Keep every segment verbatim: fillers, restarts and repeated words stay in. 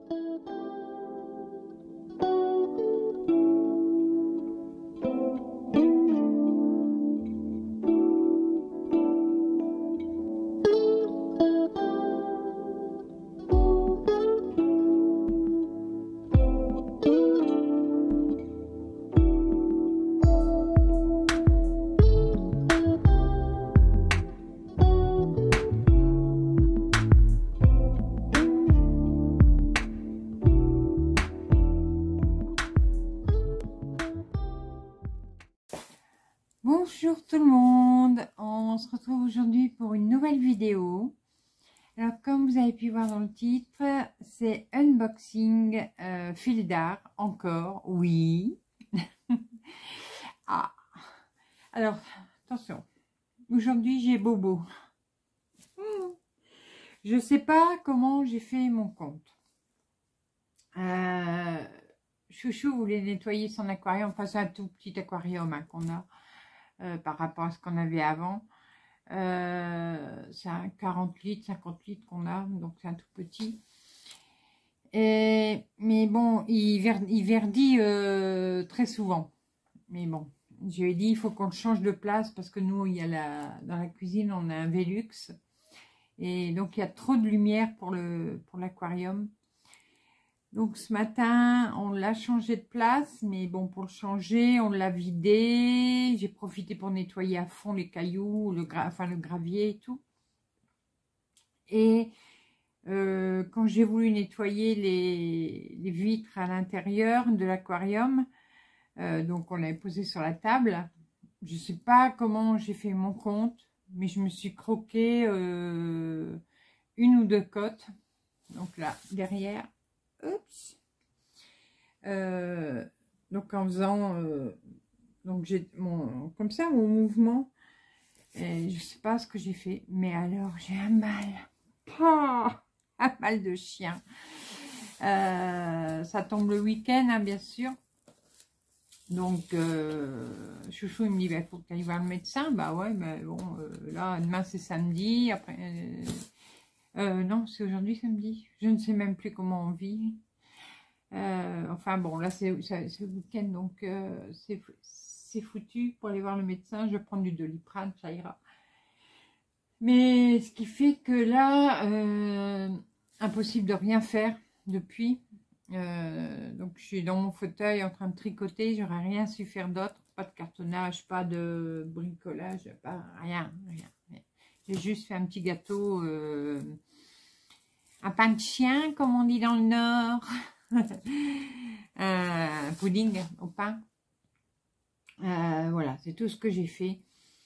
Bonjour tout le monde, on se retrouve aujourd'hui pour une nouvelle vidéo. Alors comme vous avez pu voir dans le titre, c'est unboxing euh, fil d'art, encore, oui. Ah. Alors attention, aujourd'hui j'ai bobo. Je sais pas comment j'ai fait mon compte. Euh, Chouchou voulait nettoyer son aquarium, enfin c'est un tout petit aquarium hein, qu'on a. Euh, par rapport à ce qu'on avait avant. Euh, c'est un quarante litres, cinquante litres qu'on a, donc c'est un tout petit. Et, mais bon, il, ver, il verdit euh, très souvent. Mais bon, je lui ai dit, il faut qu'on le change de place parce que nous, il y a la, dans la cuisine, on a un Velux. Et donc, il y a trop de lumière pour le pour l'aquarium. Donc ce matin, on l'a changé de place, mais bon, pour le changer, on l'a vidé. J'ai profité pour nettoyer à fond les cailloux, le, gra enfin, le gravier et tout. Et euh, quand j'ai voulu nettoyer les, les vitres à l'intérieur de l'aquarium, euh, donc on l'avait posé sur la table, je ne sais pas comment j'ai fait mon compte, mais je me suis croqué euh, une ou deux côtes. Donc là, derrière. Oups. Euh, donc en faisant euh, donc j'ai mon comme ça mon mouvement et je sais pas ce que j'ai fait, mais alors j'ai un mal, oh, un mal de chien. Euh, ça tombe le week-end hein, bien sûr, donc euh, Chouchou il me dit il bah, faut que tu ailles voir le médecin. Bah ouais, mais bon euh, là demain c'est samedi, après euh, Euh, non, c'est aujourd'hui samedi. Je ne sais même plus comment on vit. Euh, enfin bon, là c'est le week-end, donc euh, c'est foutu pour aller voir le médecin. Je vais prendre du Doliprane, ça ira. Mais ce qui fait que là, euh, impossible de rien faire depuis. Euh, donc je suis dans mon fauteuil en train de tricoter. J'aurais rien su faire d'autre. Pas de cartonnage, pas de bricolage, pas rien, rien. rien. J'ai juste fait un petit gâteau. Euh, Un pain de chien, comme on dit dans le Nord. Un pudding au pain. Euh, voilà, c'est tout ce que j'ai fait.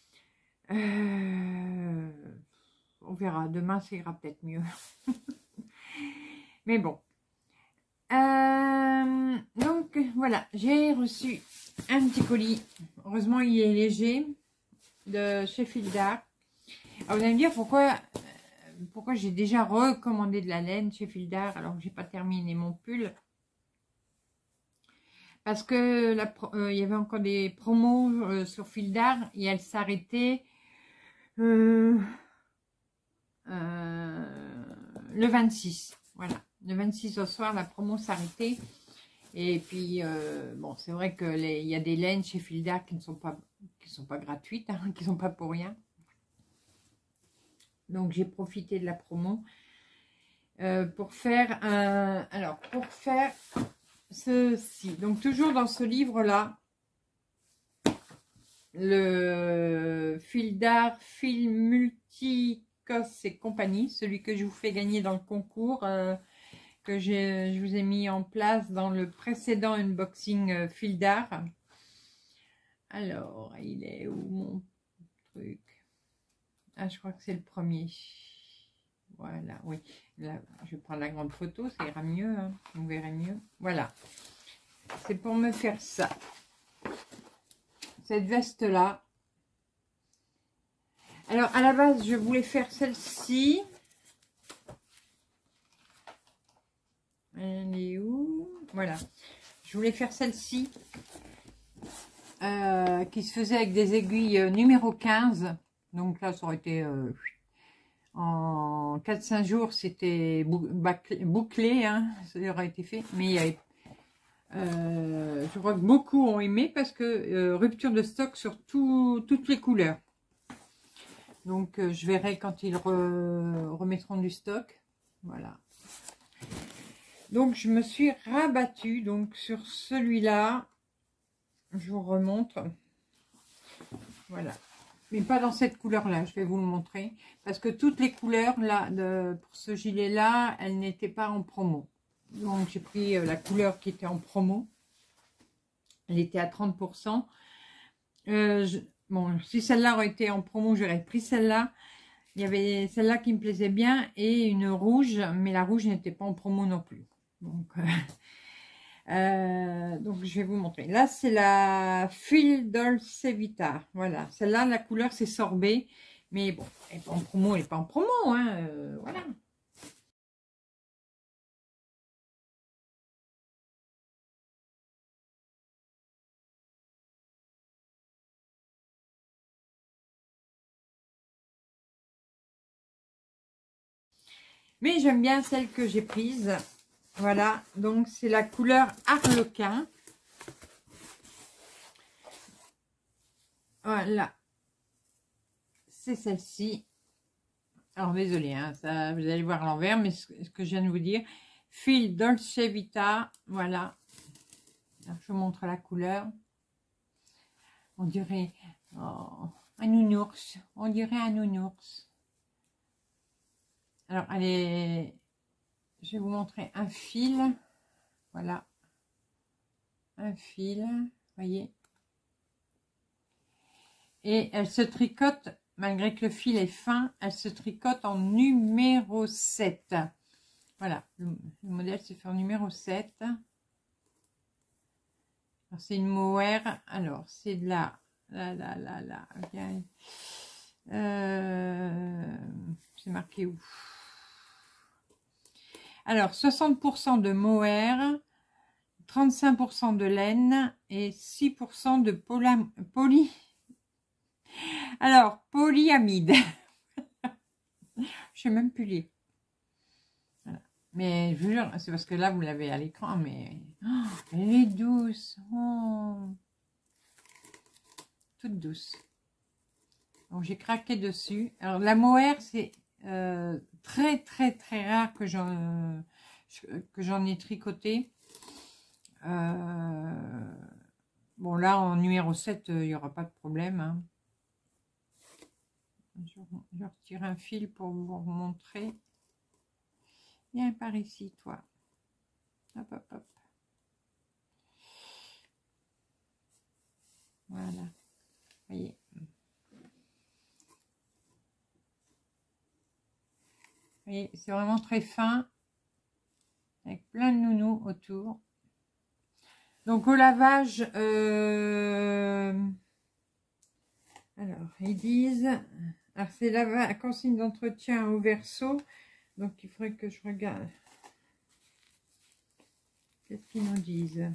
Euh, on verra. Demain, ça ira peut-être mieux. Mais bon. Euh, donc, voilà. J'ai reçu un petit colis. Heureusement, il est léger. De chez Fil d'Art. Alors, vous allez me dire pourquoi... Pourquoi j'ai déjà recommandé de la laine chez Fil d'Art alors que j'ai pas terminé mon pull. Parce que la, euh, il y avait encore des promos euh, sur Fil d'Art et elles s'arrêtaient euh, euh, le vingt-six. Voilà, le vingt-six au soir, la promo s'arrêtait. Et puis, euh, bon, c'est vrai que les, il y a des laines chez Fil d'Art qui ne sont pas, qui sont pas gratuites, hein, qui ne sont pas pour rien. Donc j'ai profité de la promo euh, pour faire un alors pour faire ceci. Donc toujours dans ce livre là, le Fil d'Art Fil Multicos et compagnie, celui que je vous fais gagner dans le concours euh, que je vous ai mis en place dans le précédent unboxing euh, Fil d'Art. Alors il est où mon truc? Ah, je crois que c'est le premier. Voilà, oui. Là, je vais prendre la grande photo, ça ira mieux. Hein. Vous verrez mieux. Voilà. C'est pour me faire ça. Cette veste-là. Alors, à la base, je voulais faire celle-ci. Elle est où? Voilà. Je voulais faire celle-ci. Euh, qui se faisait avec des aiguilles euh, numéro quinze. Donc là, ça aurait été... Euh, en quatre cinq jours, c'était bouclé, hein, ça aurait été fait. Mais il y avait, euh, je crois que beaucoup ont aimé parce que euh, rupture de stock sur tout, toutes les couleurs. Donc, euh, je verrai quand ils re, remettront du stock. Voilà. Donc, je me suis rabattue donc, sur celui-là. Je vous remontre. Voilà. Mais pas dans cette couleur-là, je vais vous le montrer. Parce que toutes les couleurs, là, de, pour ce gilet-là, elles n'étaient pas en promo. Donc, j'ai pris euh, la couleur qui était en promo. Elle était à trente pour cent. Euh, je, bon, si celle-là aurait été en promo, j'aurais pris celle-là. Il y avait celle-là qui me plaisait bien et une rouge, mais la rouge n'était pas en promo non plus. Donc, euh, euh, donc je vais vous montrer. Là, c'est la Fil Dolce Vita. Voilà, celle-là, la couleur, c'est sorbet. Mais bon, elle n'est pas en promo, elle n'est pas en promo. Hein, euh, voilà. Mais j'aime bien celle que j'ai prise. Voilà, donc c'est la couleur Harlequin. Voilà. C'est celle-ci. Alors, désolé, hein, ça, vous allez voir à l'envers, mais ce, ce que je viens de vous dire. Fil Dolce Vita. Voilà. Alors, je vous montre la couleur. On dirait oh, un nounours. On dirait un nounours. Alors, allez, je vais vous montrer un fil. Voilà. Un fil. Voyez. Et elle se tricote, malgré que le fil est fin, elle se tricote en numéro sept. Voilà. Le, le modèle se fait en numéro sept. C'est une mohair. Alors, c'est de la... Là, là, là, là. Euh, c'est marqué où? Alors, soixante pour cent de mohair, trente-cinq pour cent de laine et six pour cent de poly... poly alors, polyamide. Je sais même plus lire. Voilà. Mais je vous jure, c'est parce que là, vous l'avez à l'écran, mais oh, elle est douce. Oh. Toute douce. Donc, j'ai craqué dessus. Alors, la mohair, c'est euh, très, très, très rare que j'en que j'en ai tricoté. Euh, bon, là, en numéro sept, il n'y aura pas de problème. Hein. Je, je retire un fil pour vous montrer. Viens par ici, toi. Hop, hop, hop. Voilà. Voyez. Voyez, c'est vraiment très fin. Avec plein de nounous autour. Donc, au lavage, euh, alors, ils disent... Alors, c'est la consigne d'entretien au verso. Donc, il faudrait que je regarde. Qu'est-ce qu'ils nous disent?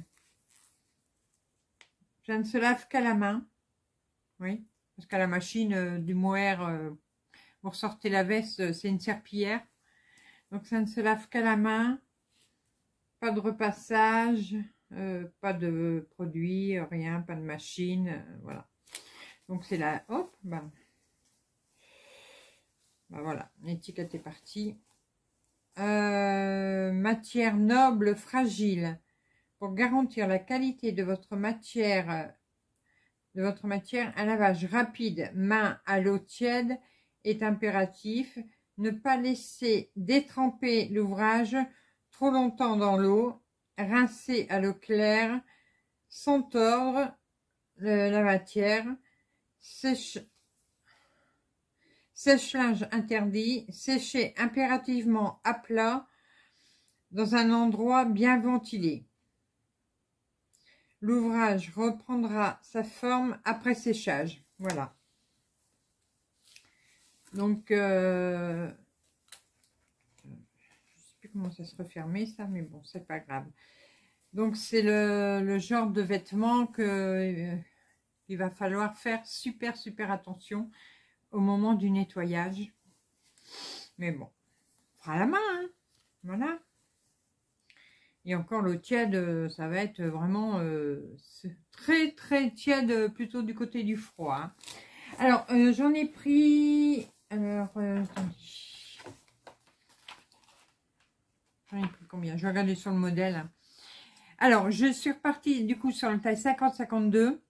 Ça ne se lave qu'à la main. Oui, parce qu'à la machine euh, du mohair, euh, vous ressortez la veste, c'est une serpillière. Donc, ça ne se lave qu'à la main. Pas de repassage, euh, pas de produit, rien, pas de machine. Euh, voilà. Donc, c'est la... Hop, bah. Ben voilà, l'étiquette est partie. Euh, matière noble, fragile. Pour garantir la qualité de votre matière, de votre matière, un lavage rapide, main à l'eau tiède est impératif. Ne pas laisser détremper l'ouvrage trop longtemps dans l'eau. Rincer à l'eau claire sans tordre le, la matière. Sèche. Sèche-linge interdit, sécher impérativement à plat dans un endroit bien ventilé. L'ouvrage reprendra sa forme après séchage. Voilà. Donc, euh, je ne sais plus comment ça se refermait ça, mais bon, c'est pas grave. Donc, c'est le, le genre de vêtements que euh, il va falloir faire super, super attention au moment du nettoyage. Mais bon, on fera la main, hein. Voilà. Et encore le tiède, ça va être vraiment euh, très très tiède, plutôt du côté du froid. Hein. Alors, euh, j'en ai pris... Alors, euh, attendez. J'en ai pris combien? Je vais regarder sur le modèle. Alors, je suis repartie du coup sur le taille cinquante cinquante-deux.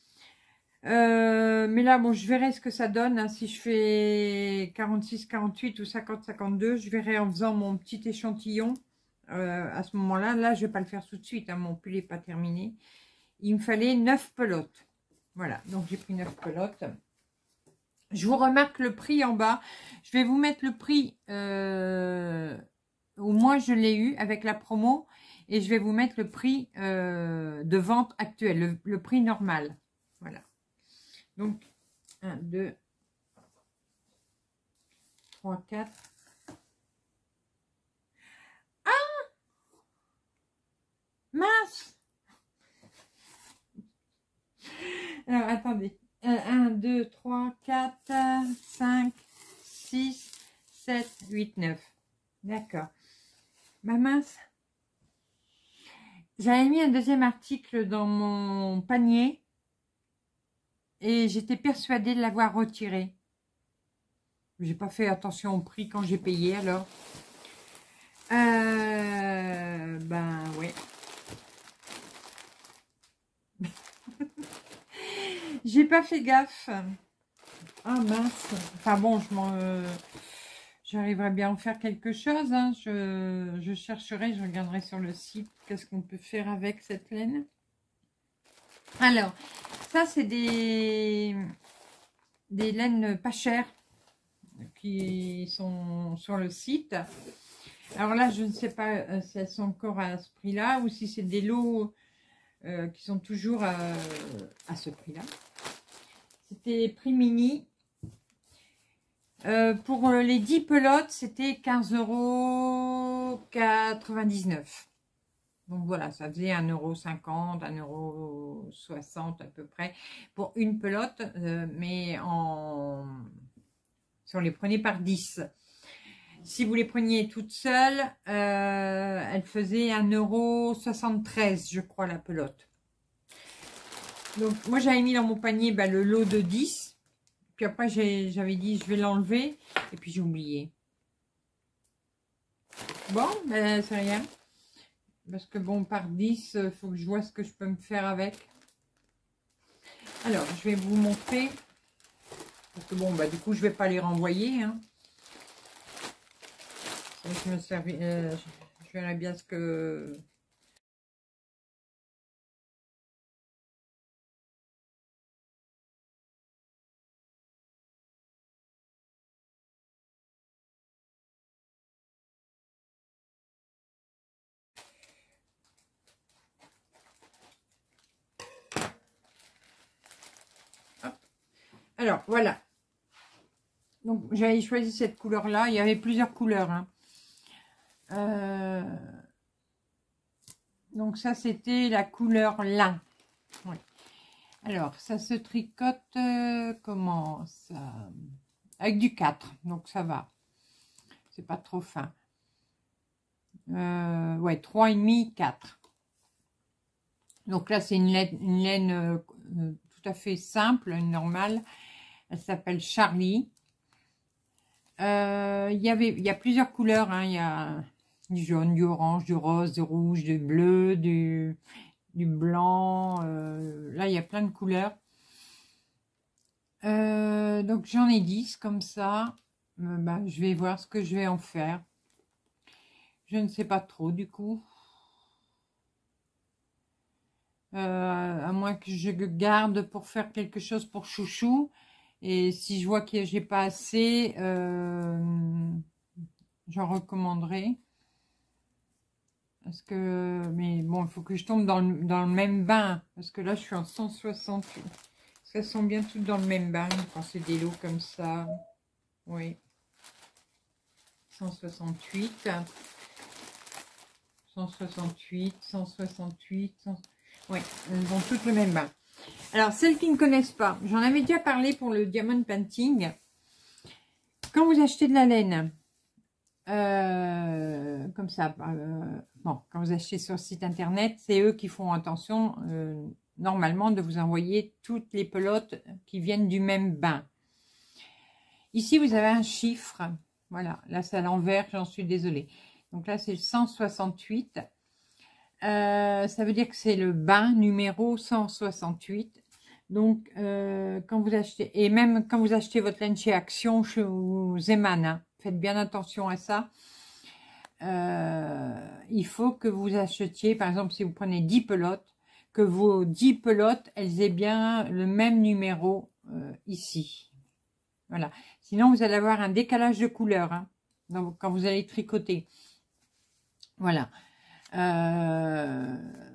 Euh, mais là, bon, je verrai ce que ça donne. Hein, si je fais quarante-six quarante-huit ou cinquante cinquante-deux, je verrai en faisant mon petit échantillon. Euh, à ce moment-là, là, je vais pas le faire tout de suite. Hein, mon pull n'est pas terminé. Il me fallait neuf pelotes. Voilà, donc j'ai pris neuf pelotes. Je vous remarque le prix en bas. Je vais vous mettre le prix, euh, au moins je l'ai eu avec la promo. Et je vais vous mettre le prix euh, de vente actuel, le, le prix normal. Voilà. Donc, un, deux, trois, quatre. Ah! Mince! Alors, attendez. un, deux, trois, quatre, cinq, six, sept, huit, neuf. D'accord. Ma mince. J'avais mis un deuxième article dans mon panier et j'étais persuadée de l'avoir retiré. J'ai pas fait attention au prix quand j'ai payé alors. Euh, ben oui. J'ai pas fait gaffe. Ah mince. Enfin bon, je m'en... Euh, j'arriverai bien à en faire quelque chose. Hein. Je, je chercherai, je regarderai sur le site qu'est-ce qu'on peut faire avec cette laine. Alors, ça c'est des, des laines pas chères qui sont sur le site. Alors là, je ne sais pas si elles sont encore à ce prix-là ou si c'est des lots euh, qui sont toujours à, à ce prix-là. C'était prix mini. Euh, pour les dix pelotes, c'était quinze euros quatre-vingt-dix-neuf. Donc voilà, ça faisait un euro cinquante, un euro soixante à peu près pour une pelote. Euh, mais en... si on les prenait par dix. Si vous les preniez toutes seules, euh, elle faisait un euro soixante-treize, je crois, la pelote. Donc moi, j'avais mis dans mon panier bah, le lot de dix. Puis après, j'avais dit, je vais l'enlever. Et puis, j'ai oublié. Bon, ben, c'est rien. Parce que bon, par dix, il faut que je vois ce que je peux me faire avec. Alors, je vais vous montrer. Parce que bon, bah, du coup, je ne vais pas les renvoyer. Hein. Je me servis, euh, je verrai bien ce que... Alors, voilà. Donc, j'avais choisi cette couleur-là. Il y avait plusieurs couleurs. Hein. Euh... Donc, ça, c'était la couleur lin. Oui. Alors, ça se tricote euh, comment ça? Avec du quatre. Donc, ça va. C'est pas trop fin. Euh, ouais, trois virgule cinq, quatre. Donc là, c'est une laine, une laine euh, tout à fait simple, normale. Elle s'appelle Charlie. Euh, il y avait, il y a plusieurs couleurs. Hein. Il y a du jaune, du orange, du rose, du rouge, du bleu, du, du blanc. Euh, là, il y a plein de couleurs. Euh, donc, j'en ai dix comme ça. Euh, bah, je vais voir ce que je vais en faire. Je ne sais pas trop, du coup. Euh, à moins que je garde pour faire quelque chose pour chouchou. Et si je vois que j'ai pas assez, euh, j'en recommanderai. Parce que, mais bon, il faut que je tombe dans le, dans le même bain. Parce que là, je suis en cent soixante. Parce qu'elles sont bien toutes dans le même bain quand c'est des lots comme ça. Oui. cent soixante-huit. cent soixante-huit, cent soixante-huit. cent... Oui, elles ont toutes le même bain. Alors, celles qui ne connaissent pas, j'en avais déjà parlé pour le diamond painting. Quand vous achetez de la laine, euh, comme ça. Euh, bon, quand vous achetez sur le site internet, c'est eux qui font attention, euh, normalement, de vous envoyer toutes les pelotes qui viennent du même bain. Ici, vous avez un chiffre. Voilà, là, c'est à l'envers, j'en suis désolée. Donc là, c'est cent soixante-huit. Euh, ça veut dire que c'est le bain numéro cent soixante-huit. Donc, euh, quand vous achetez, et même quand vous achetez votre laine chez Action, chez Zeman, hein, faites bien attention à ça. Euh, il faut que vous achetiez, par exemple, si vous prenez dix pelotes, que vos dix pelotes, elles aient bien le même numéro euh, ici. Voilà. Sinon, vous allez avoir un décalage de couleur hein, donc, quand vous allez tricoter. Voilà. Euh...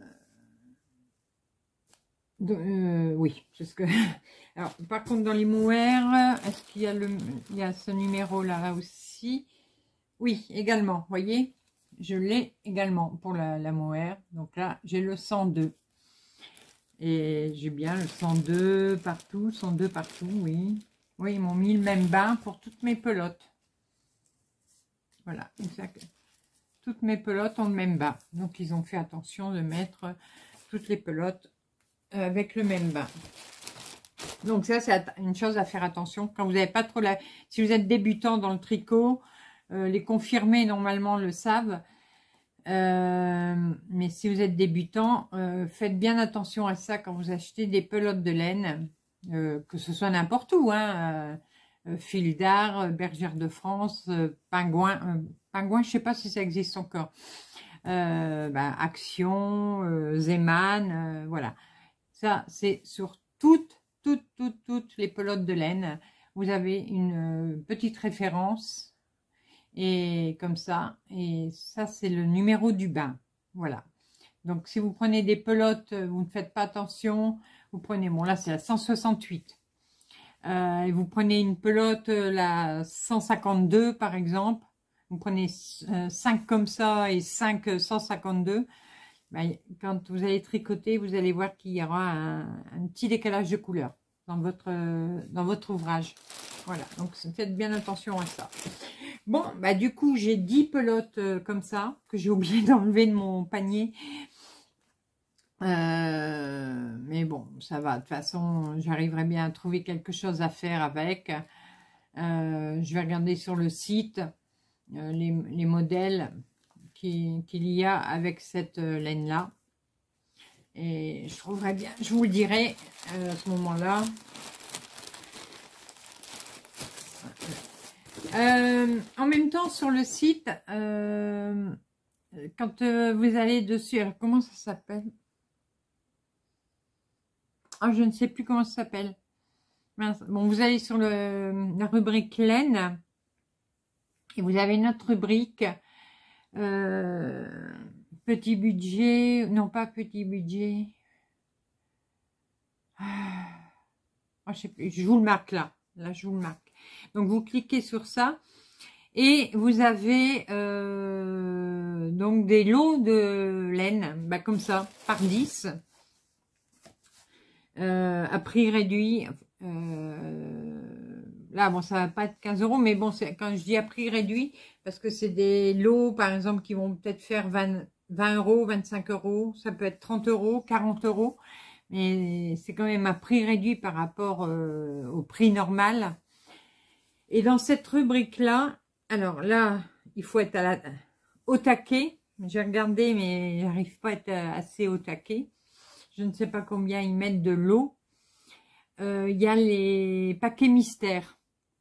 De, euh, oui, c'est ce que... Alors, par contre, dans les mohair, est-ce qu'il y a le, il y a ce numéro-là là aussi? Oui, également. Vous voyez, je l'ai également pour la, la mohair. Donc là, j'ai le cent deux. Et j'ai bien le cent deux partout, cent deux partout, oui. Oui, ils m'ont mis le même bain pour toutes mes pelotes. Voilà, exact. Toutes mes pelotes ont le même bain. Donc, ils ont fait attention de mettre toutes les pelotes avec le même bain. Donc, ça, c'est une chose à faire attention. Quand vous n'avez pas trop la... Si vous êtes débutant dans le tricot, euh, les confirmés, normalement, le savent. Euh, mais si vous êtes débutant, euh, faites bien attention à ça quand vous achetez des pelotes de laine. Euh, que ce soit n'importe où, hein. Euh, Fil d'Art, Bergère de France, euh, Pingouin. Euh, Pingouin, je ne sais pas si ça existe encore. Euh, ben, Action, euh, Zeman, euh, voilà. Ça, c'est sur toutes, toutes, toutes, toutes les pelotes de laine. Vous avez une euh, petite référence. Et comme ça. Et ça, c'est le numéro du bain. Voilà. Donc, si vous prenez des pelotes, vous ne faites pas attention. Vous prenez, bon là, c'est la cent soixante-huit. Euh, et vous prenez une pelote, la cent cinquante-deux, par exemple. Vous prenez euh, cinq comme ça et cinq cent cinquante-deux. Ben, quand vous allez tricoter, vous allez voir qu'il y aura un, un petit décalage de couleur dans votre, dans votre ouvrage. Voilà, donc faites bien attention à ça. Bon, bah du coup, j'ai dix pelotes euh, comme ça, que j'ai oublié d'enlever de mon panier. Euh, mais bon, ça va. De toute façon, j'arriverai bien à trouver quelque chose à faire avec. Euh, je vais regarder sur le site euh, les, les modèles qu'il qu'il y a avec cette euh, laine-là. Et je trouverai bien, je vous le dirai euh, à ce moment-là. Euh, en même temps, sur le site, euh, quand euh, vous allez dessus, alors, comment ça s'appelle? Ah, je ne sais plus comment ça s'appelle. Bon, vous allez sur le, la rubrique laine et vous avez une autre rubrique euh, petit budget, non pas petit budget. Ah, je sais plus, je vous le marque là. Là, je vous le marque. Donc, vous cliquez sur ça et vous avez euh, donc des lots de laine, bah, comme ça, par dix, euh, à prix réduit. Euh, là, bon, ça va pas être quinze euros, mais bon, c'est quand je dis à prix réduit, parce que c'est des lots, par exemple, qui vont peut-être faire vingt, vingt euros, vingt-cinq euros, ça peut être trente euros, quarante euros, mais c'est quand même à prix réduit par rapport euh, au prix normal. Et dans cette rubrique-là, alors là, il faut être à la, au taquet. J'ai regardé, mais j'arrive pas à être assez au taquet. Je ne sais pas combien ils mettent de l'eau. Euh, il y a les paquets mystères.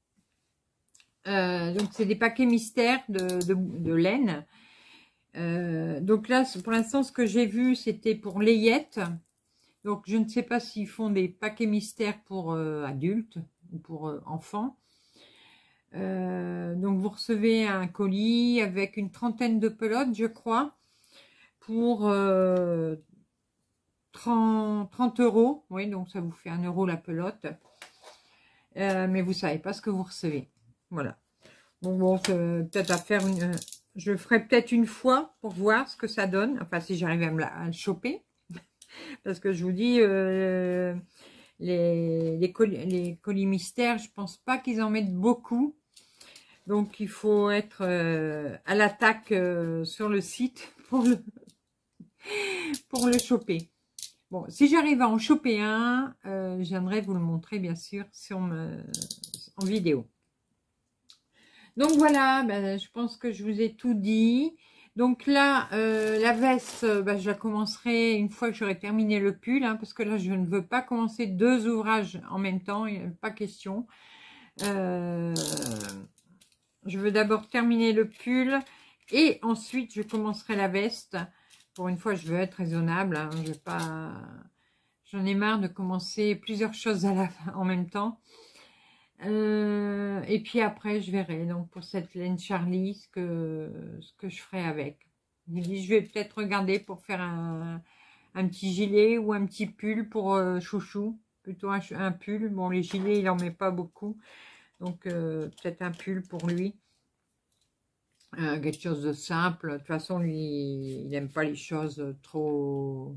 Euh, donc, c'est des paquets mystères de, de, de laine. Euh, donc là, pour l'instant, ce que j'ai vu, c'était pour layette. Donc, je ne sais pas s'ils font des paquets mystères pour euh, adultes ou pour euh, enfants. Euh, donc, vous recevez un colis avec une trentaine de pelotes, je crois, pour euh, trente, trente euros. Oui, donc ça vous fait un euro la pelote. Euh, mais vous savez pas ce que vous recevez. Voilà. Donc, bon, peut-être à faire une... Je le ferai peut-être une fois pour voir ce que ça donne. Enfin, si j'arrive à, me la, à le choper. Parce que je vous dis... Euh, les, les, colis, les colis mystères, je pense pas qu'ils en mettent beaucoup. Donc, il faut être euh, à l'attaque euh, sur le site pour le, pour le choper. Bon, si j'arrive à en choper un, euh, j'aimerais vous le montrer, bien sûr, sur me, en vidéo. Donc, voilà, ben, je pense que je vous ai tout dit. Donc là, euh, la veste, ben, je la commencerai une fois que j'aurai terminé le pull, hein, parce que là, je ne veux pas commencer deux ouvrages en même temps, il n'y a pas question. Euh, je veux d'abord terminer le pull et ensuite, je commencerai la veste. Pour une fois, je veux être raisonnable, hein, je veux pas... J'en ai marre de commencer plusieurs choses à la fin, en même temps. Euh, et puis après, je verrai. Donc, pour cette laine Charlie, ce que, ce que je ferai avec. Je me dis, je vais peut-être regarder pour faire un, un petit gilet ou un petit pull pour euh, Chouchou. Plutôt un, un pull. Bon, les gilets, il n'en met pas beaucoup. Donc, euh, peut-être un pull pour lui. Euh, quelque chose de simple. De toute façon, lui, il n'aime pas les choses trop...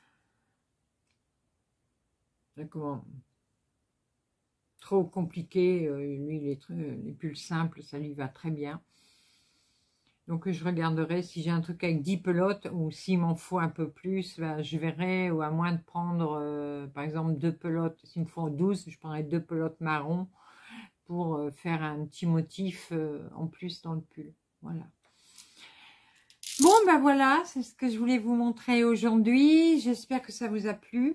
Comment trop compliqué, euh, lui les, les pulls simples ça lui va très bien, donc je regarderai si j'ai un truc avec dix pelotes ou s'il m'en faut un peu plus, ben, je verrai, ou à moins de prendre euh, par exemple deux pelotes, s'il me faut douze, je prendrai deux pelotes marron pour euh, faire un petit motif euh, en plus dans le pull. Voilà. Bon ben voilà, c'est ce que je voulais vous montrer aujourd'hui, j'espère que ça vous a plu.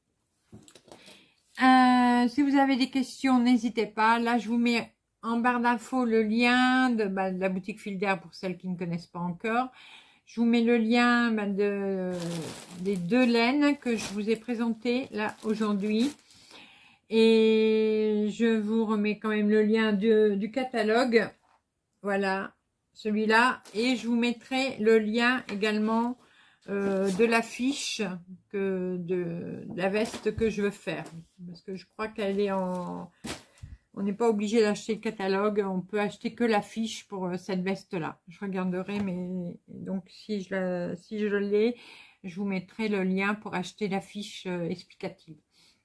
Euh, si vous avez des questions, n'hésitez pas. Là, je vous mets en barre d'infos le lien de, bah, de la boutique Filder pour celles qui ne connaissent pas encore. Je vous mets le lien bah, de, des deux laines que je vous ai présentées là aujourd'hui. Et je vous remets quand même le lien de, du catalogue. Voilà, celui-là. Et je vous mettrai le lien également Euh, de la fiche que de, de la veste que je veux faire, parce que je crois qu'elle est en, on n'est pas obligé d'acheter le catalogue, on peut acheter que la fiche pour euh, cette veste là. Je regarderai, mais donc si je la, si je l'ai, je vous mettrai le lien pour acheter la fiche euh, explicative.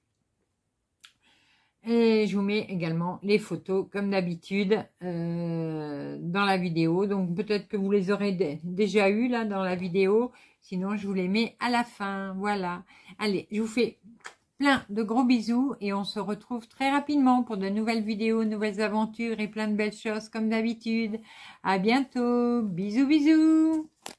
Et je vous mets également les photos comme d'habitude euh, dans la vidéo. Donc peut-être que vous les aurez déjà eues là dans la vidéo. Sinon je vous les mets à la fin. Voilà. Allez, je vous fais plein de gros bisous. Et on se retrouve très rapidement pour de nouvelles vidéos, nouvelles aventures et plein de belles choses comme d'habitude. À bientôt. Bisous bisous.